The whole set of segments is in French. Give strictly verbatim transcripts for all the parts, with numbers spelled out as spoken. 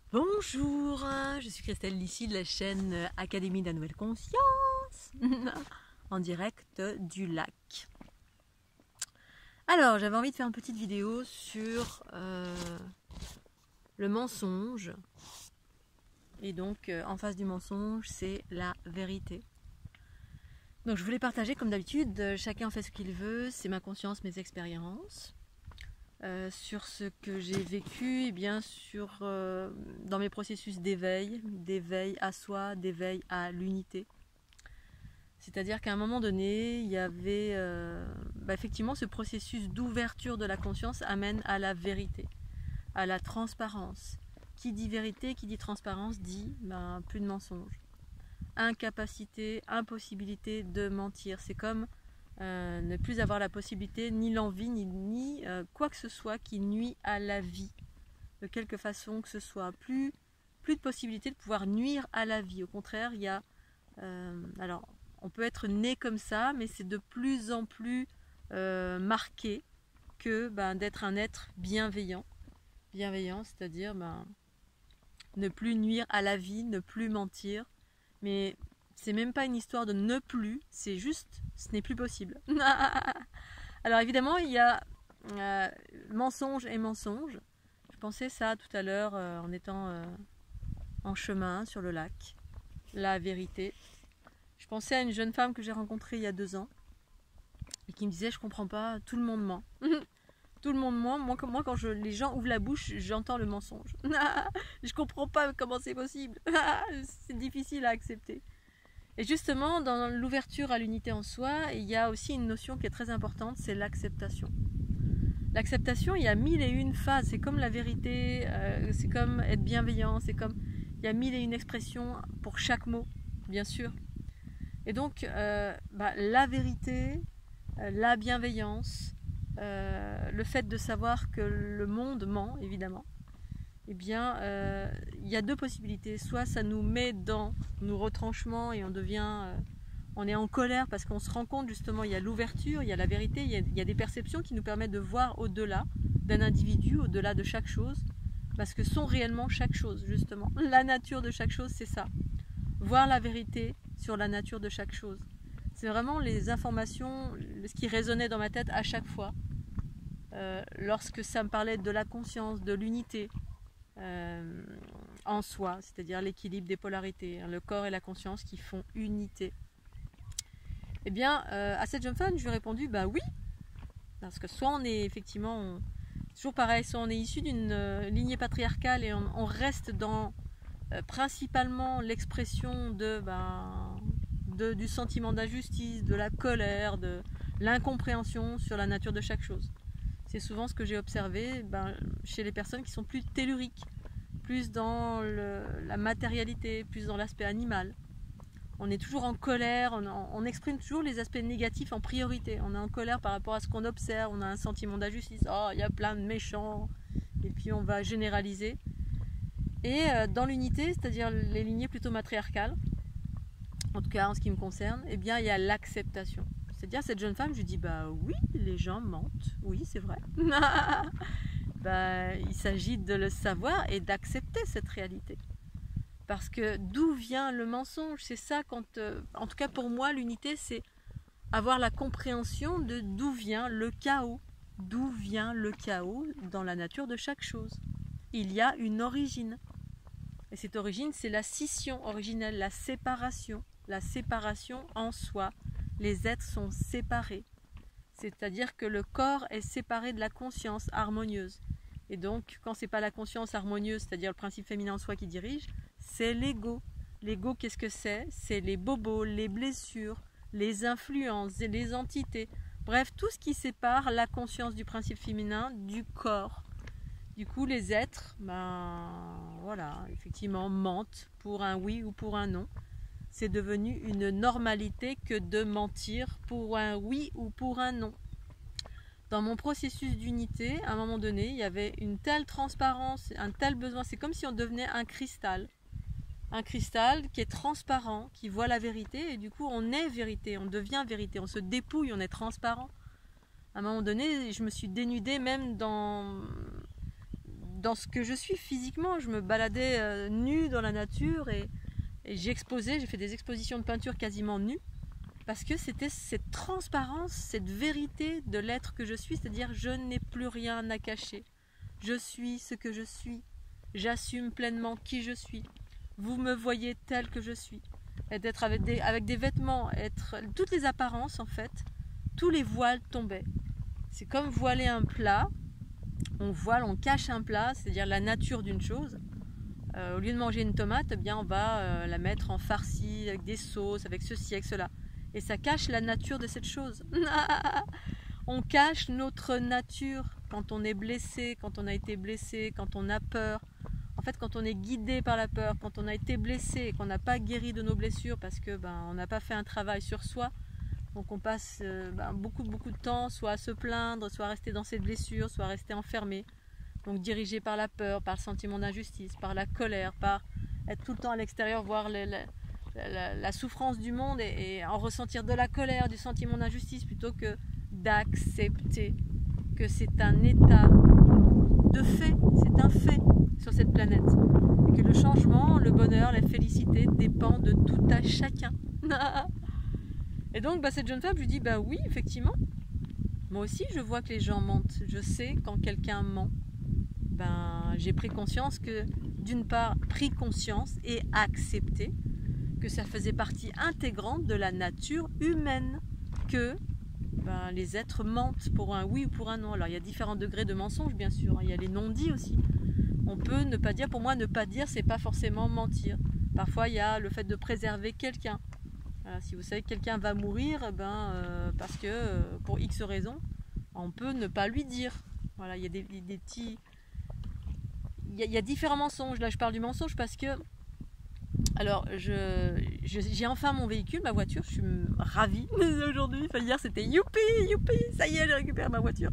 Bonjour, je suis Christelle Lissy de la chaîne Académie de la Nouvelle Conscience, en direct du lac. Alors, j'avais envie de faire une petite vidéo sur euh, le mensonge. Et donc, euh, en face du mensonge, c'est la vérité. Donc, je voulais partager, comme d'habitude, chacun fait ce qu'il veut, c'est ma conscience, mes expériences. Euh, sur ce que j'ai vécu, et bien sur, euh, dans mes processus d'éveil, d'éveil à soi, d'éveil à l'unité. C'est-à-dire qu'à un moment donné, il y avait euh, bah effectivement ce processus d'ouverture de la conscience amène à la vérité, à la transparence. Qui dit vérité, qui dit transparence, dit bah, plus de mensonges. Incapacité, impossibilité de mentir. C'est comme Euh, ne plus avoir la possibilité, ni l'envie, ni, ni euh, quoi que ce soit qui nuit à la vie, de quelque façon que ce soit. Plus, plus de possibilité de pouvoir nuire à la vie. Au contraire, il y a... Euh, alors, on peut être né comme ça, mais c'est de plus en plus euh, marqué que ben, d'être un être bienveillant. Bienveillant, c'est-à-dire ben, ne plus nuire à la vie, ne plus mentir, mais... c'est même pas une histoire de ne plus, c'est juste, ce n'est plus possible. Alors évidemment, il y a euh, mensonge et mensonge. Je pensais ça tout à l'heure euh, en étant euh, en chemin sur le lac. La vérité. Je pensais à une jeune femme que j'ai rencontrée il y a deux ans et qui me disait, je comprends pas, tout le monde ment. Tout le monde ment. Moi, moi quand je, les gens ouvrent la bouche, j'entends le mensonge. Je comprends pas comment c'est possible. C'est difficile à accepter. Et justement, dans l'ouverture à l'unité en soi, il y a aussi une notion qui est très importante, c'est l'acceptation. L'acceptation, il y a mille et une phases, c'est comme la vérité, euh, c'est comme être bienveillant, c'est comme... il y a mille et une expressions pour chaque mot, bien sûr. Et donc, euh, bah, la vérité, euh, la bienveillance, euh, le fait de savoir que le monde ment, évidemment, eh bien, euh, il y a deux possibilités. Soit ça nous met dans nos retranchements et on devient, euh, on est en colère parce qu'on se rend compte justement, il y a l'ouverture, il y a la vérité, il y a, il y a des perceptions qui nous permettent de voir au-delà d'un individu, au-delà de chaque chose, parce que sont réellement chaque chose, justement. La nature de chaque chose, c'est ça. Voir la vérité sur la nature de chaque chose. C'est vraiment les informations, ce qui résonnait dans ma tête à chaque fois, euh, lorsque ça me parlait de la conscience, de l'unité, Euh, en soi, c'est-à-dire l'équilibre des polarités, hein, le corps et la conscience qui font unité. Eh bien, euh, à cette jeune femme, je lui ai répondu, bah oui, parce que soit on est effectivement, on, toujours pareil, soit on est issu d'une euh, lignée patriarcale et on, on reste dans euh, principalement l'expression de, ben, de, du sentiment d'injustice, de la colère, de l'incompréhension sur la nature de chaque chose. C'est souvent ce que j'ai observé ben, chez les personnes qui sont plus telluriques, plus dans le, la matérialité, plus dans l'aspect animal. On est toujours en colère, on, on exprime toujours les aspects négatifs en priorité. On est en colère par rapport à ce qu'on observe, on a un sentiment d'injustice, oh, il y a plein de méchants, et puis on va généraliser. Et euh, dans l'unité, c'est-à-dire les lignées plutôt matriarcales, en tout cas en ce qui me concerne, eh bien il y a l'acceptation. C'est-à-dire cette jeune femme, je lui dis bah oui, les gens mentent, oui c'est vrai. bah, il s'agit de le savoir et d'accepter cette réalité. Parce que d'où vient le mensonge? C'est ça quand, euh, en tout cas pour moi, l'unité c'est avoir la compréhension de d'où vient le chaos. D'où vient le chaos dans la nature de chaque chose. Il y a une origine. Et cette origine c'est la scission originelle, la séparation. La séparation en soi. Les êtres sont séparés, c'est-à-dire que le corps est séparé de la conscience harmonieuse. Et donc, quand ce n'est pas la conscience harmonieuse, c'est-à-dire le principe féminin en soi qui dirige, c'est l'ego. L'ego, qu'est-ce que c'est? C'est les bobos, les blessures, les influences, les entités. Bref, tout ce qui sépare la conscience du principe féminin du corps. Du coup, les êtres, ben voilà, effectivement, mentent pour un oui ou pour un non. C'est devenu une normalité que de mentir pour un oui ou pour un non. Dans mon processus d'unité, à un moment donné, il y avait une telle transparence, un tel besoin. C'est comme si on devenait un cristal. Un cristal qui est transparent, qui voit la vérité, et du coup on est vérité, on devient vérité, on se dépouille, on est transparent. À un moment donné, je me suis dénudée même dans, dans ce que je suis physiquement. Je me baladais euh, nue dans la nature et, et j'ai exposé, j'ai fait des expositions de peinture quasiment nues parce que c'était cette transparence, cette vérité de l'être que je suis, c'est-à-dire je n'ai plus rien à cacher. Je suis ce que je suis. J'assume pleinement qui je suis. Vous me voyez tel que je suis. Et d'être avec des, avec des vêtements, être toutes les apparences en fait, tous les voiles tombaient. C'est comme voiler un plat. On voile, on cache un plat, c'est-à-dire la nature d'une chose. Euh, au lieu de manger une tomate, eh bien on va euh, la mettre en farci avec des sauces, avec ceci, avec cela. Et ça cache la nature de cette chose. On cache notre nature quand on est blessé, quand on a été blessé, quand on a peur. En fait, quand on est guidé par la peur, quand on a été blessé et qu'on n'a pas guéri de nos blessures parce que ben, on n'a pas fait un travail sur soi, donc on passe euh, ben, beaucoup beaucoup de temps soit à se plaindre, soit à rester dans cette blessure, soit à rester enfermé. Donc dirigé par la peur, par le sentiment d'injustice, par la colère, par être tout le temps à l'extérieur, voir les, les, la, la souffrance du monde et, et en ressentir de la colère, du sentiment d'injustice plutôt que d'accepter que c'est un état de fait, c'est un fait sur cette planète et que le changement, le bonheur, la félicité dépend de tout à chacun. Et donc bah, cette jeune femme, je lui dis bah oui effectivement, moi aussi je vois que les gens mentent, je sais quand quelqu'un ment. Ben, j'ai pris conscience que d'une part pris conscience et accepté que ça faisait partie intégrante de la nature humaine, que ben, les êtres mentent pour un oui ou pour un non. Alors il y a différents degrés de mensonges bien sûr, il y a les non-dits aussi. On peut ne pas dire, pour moi ne pas dire c'est pas forcément mentir. Parfois il y a le fait de préserver quelqu'un. Voilà, si vous savez que quelqu'un va mourir, ben, euh, parce que euh, pour X raisons, on peut ne pas lui dire. Voilà, il y a des, des, des petits... Il y, a, il y a différents mensonges. Là je parle du mensonge parce que alors je, je, j'ai enfin mon véhicule, ma voiture, je suis ravie aujourd'hui. Enfin, hier c'était youpi, youpi, ça y est j'ai récupéré ma voiture.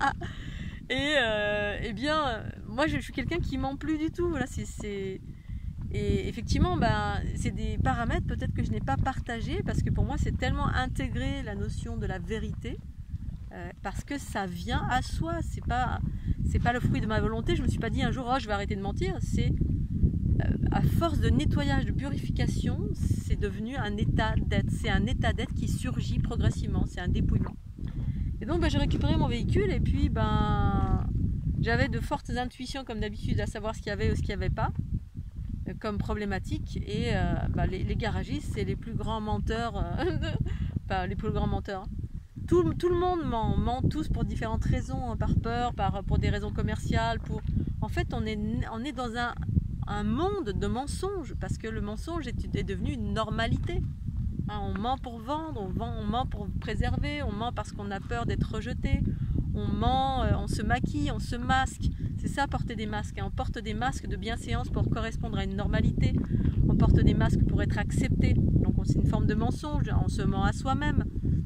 Et euh, eh bien moi je, je suis quelqu'un qui ment plus du tout. Voilà, c'est, c'est... Et effectivement ben, c'est des paramètres peut-être que je n'ai pas partagés parce que pour moi c'est tellement intégré la notion de la vérité. Euh, parce que ça vient à soi, c'est pas, c'est pas le fruit de ma volonté. Je me suis pas dit un jour oh je vais arrêter de mentir. C'est euh, à force de nettoyage, de purification, c'est devenu un état d'être. C'est un état d'être qui surgit progressivement. C'est un dépouillement. Et donc ben, j'ai récupéré mon véhicule et puis ben j'avais de fortes intuitions comme d'habitude à savoir ce qu'il y avait ou ce qu'il n'y avait pas euh, comme problématique. Et euh, ben, les, les garagistes c'est les plus grands menteurs, euh, enfin les plus grands menteurs. Tout, tout le monde ment, ment tous pour différentes raisons, hein, par peur, par, pour des raisons commerciales. Pour... En fait, on est, on est dans un, un monde de mensonges, parce que le mensonge est, est devenu une normalité. Hein, on ment pour vendre, on, vend, on ment pour préserver, on ment parce qu'on a peur d'être rejeté, on ment, euh, on se maquille, on se masque. C'est ça, porter des masques. Hein. On porte des masques de bienséance pour correspondre à une normalité. On porte des masques pour être accepté. Donc c'est une forme de mensonge, on se ment à soi-même.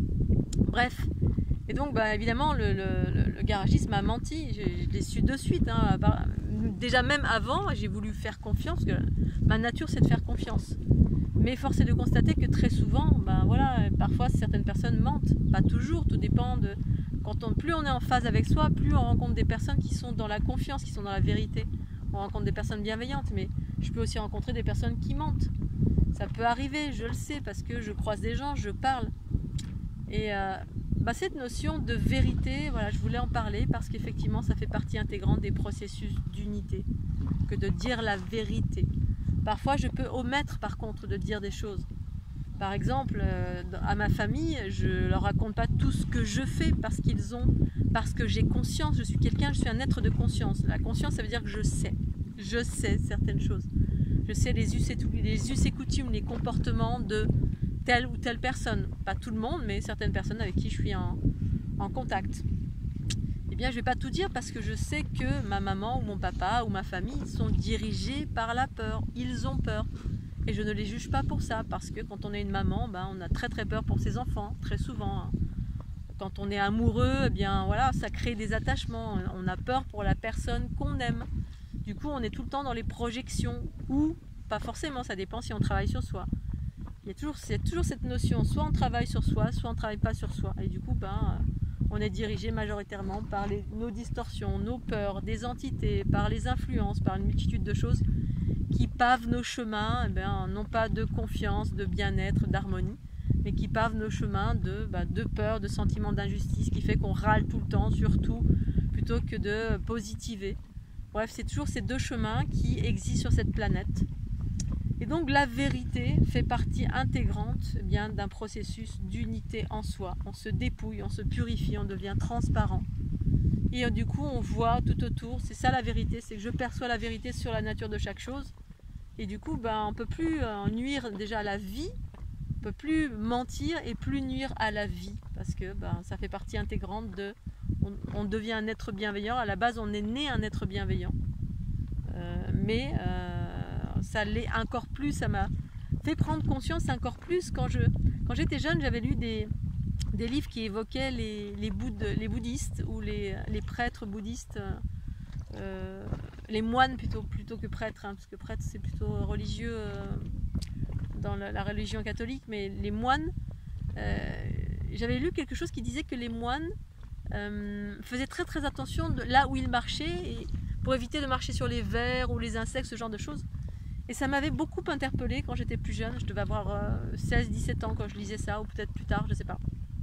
Bref, et donc bah, évidemment le, le, le garagiste m'a menti, je, je l'ai su de suite, hein. Déjà même avant j'ai voulu faire confiance, que ma nature c'est de faire confiance, mais force est de constater que très souvent, bah, voilà, parfois certaines personnes mentent, pas toujours, tout dépend de, quand on, plus on est en phase avec soi, plus on rencontre des personnes qui sont dans la confiance, qui sont dans la vérité, on rencontre des personnes bienveillantes, mais je peux aussi rencontrer des personnes qui mentent, ça peut arriver, je le sais, parce que je croise des gens, je parle. Et euh, bah cette notion de vérité, voilà, je voulais en parler parce qu'effectivement ça fait partie intégrante des processus d'unité, que de dire la vérité. Parfois je peux omettre par contre de dire des choses. Par exemple, euh, à ma famille, je leur raconte pas tout ce que je fais parce qu'ils ont, parce que j'ai conscience, je suis quelqu'un, je suis un être de conscience. La conscience ça veut dire que je sais, je sais certaines choses. Je sais les us et, tout, les us et coutumes, les comportements de telle ou telle personne, pas tout le monde, mais certaines personnes avec qui je suis en, en contact. Eh bien, je ne vais pas tout dire parce que je sais que ma maman ou mon papa ou ma famille sont dirigés par la peur. Ils ont peur. Et je ne les juge pas pour ça, parce que quand on est une maman, ben, on a très très peur pour ses enfants, très souvent. Quand on est amoureux, eh bien, voilà, ça crée des attachements. On a peur pour la personne qu'on aime. Du coup, on est tout le temps dans les projections, ou pas forcément, ça dépend si on travaille sur soi. Il y a toujours, c'est toujours cette notion, soit on travaille sur soi, soit on ne travaille pas sur soi. Et du coup, ben, on est dirigé majoritairement par les, nos distorsions, nos peurs, des entités, par les influences, par une multitude de choses qui pavent nos chemins, eh bien, non pas de confiance, de bien-être, d'harmonie, mais qui pavent nos chemins de, bah, de peur, de sentiment d'injustice, qui fait qu'on râle tout le temps, surtout, plutôt que de positiver. Bref, c'est toujours ces deux chemins qui existent sur cette planète. Et donc la vérité fait partie intégrante eh bien, d'un processus d'unité en soi. On se dépouille, on se purifie, on devient transparent. Et euh, du coup, on voit tout autour, c'est ça la vérité, c'est que je perçois la vérité sur la nature de chaque chose. Et du coup, ben, on ne peut plus euh, nuire déjà à la vie, on ne peut plus mentir et plus nuire à la vie. Parce que ben, ça fait partie intégrante de... On, on devient un être bienveillant. À la base, on est né un être bienveillant. Euh, mais... Euh, ça l'est encore plus, ça m'a fait prendre conscience encore plus quand je quand j'étais jeune, j'avais lu des, des livres qui évoquaient les, les, boudd, les bouddhistes ou les, les prêtres bouddhistes, euh, les moines plutôt, plutôt que prêtres, hein, parce que prêtre c'est plutôt religieux euh, dans la, la religion catholique, mais les moines, euh, j'avais lu quelque chose qui disait que les moines euh, faisaient très très attention de là où ils marchaient et pour éviter de marcher sur les vers ou les insectes, ce genre de choses. Et ça m'avait beaucoup interpellée quand j'étais plus jeune, je devais avoir euh, seize dix-sept ans quand je lisais ça, ou peut-être plus tard, je ne sais pas.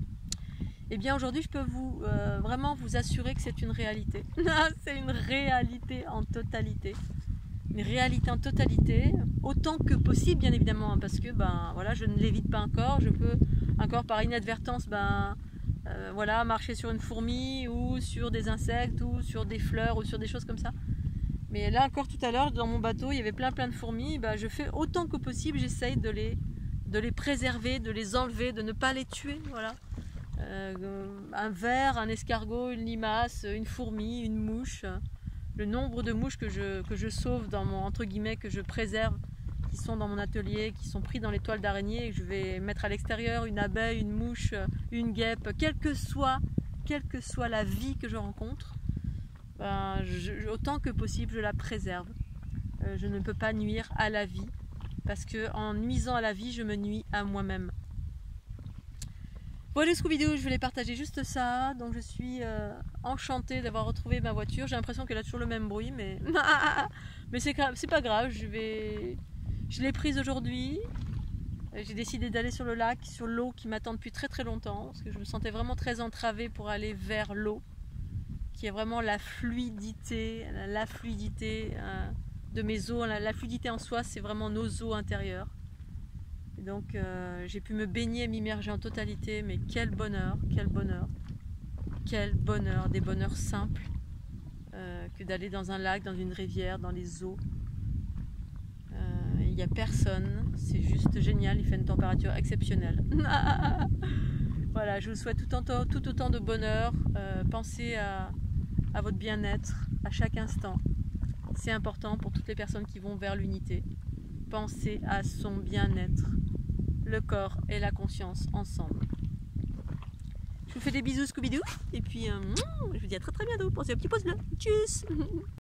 Et bien aujourd'hui, je peux vous euh, vraiment vous assurer que c'est une réalité. C'est une réalité en totalité. Une réalité en totalité, autant que possible, bien évidemment, hein, parce que ben, voilà, je ne l'évite pas encore. Je peux encore par inadvertance ben, euh, voilà, marcher sur une fourmi, ou sur des insectes, ou sur des fleurs, ou sur des choses comme ça. Mais là encore tout à l'heure, dans mon bateau, il y avait plein plein de fourmis. Bah, je fais autant que possible, j'essaye de les, de les préserver, de les enlever, de ne pas les tuer. Voilà. Euh, un ver, un escargot, une limace, une fourmi, une mouche. Le nombre de mouches que je, que je sauve, dans mon, entre guillemets, que je préserve, qui sont dans mon atelier, qui sont pris dans les toiles d'araignée, et que je vais mettre à l'extérieur, une abeille, une mouche, une guêpe, quelle que soit, quelle que soit la vie que je rencontre. Ben, je, autant que possible je la préserve. Euh, je ne peux pas nuire à la vie parce que en nuisant à la vie je me nuis à moi-même. Bon, les Scooby-Doo, je voulais partager juste ça. Donc je suis euh, enchantée d'avoir retrouvé ma voiture. J'ai l'impression qu'elle a toujours le même bruit, mais mais c'est c'est pas grave. Je vais, je l'ai prise aujourd'hui. J'ai décidé d'aller sur le lac, sur l'eau qui m'attend depuis très très longtemps parce que je me sentais vraiment très entravée pour aller vers l'eau, qui est vraiment la fluidité, la fluidité euh, de mes eaux. La, la fluidité en soi, c'est vraiment nos eaux intérieures. Et donc, euh, j'ai pu me baigner, m'immerger en totalité, mais quel bonheur, quel bonheur, quel bonheur, des bonheurs simples euh, que d'aller dans un lac, dans une rivière, dans les eaux. Il n'y a personne, c'est juste génial, il fait une température exceptionnelle. Voilà, je vous souhaite tout autant, tout autant de bonheur. Euh, pensez à à votre bien-être à chaque instant. C'est important pour toutes les personnes qui vont vers l'unité. Pensez à son bien-être, le corps et la conscience ensemble. Je vous fais des bisous Scooby-Doo et puis euh, je vous dis à très très bientôt. Pensez au petit pouce bleu. Tchuss.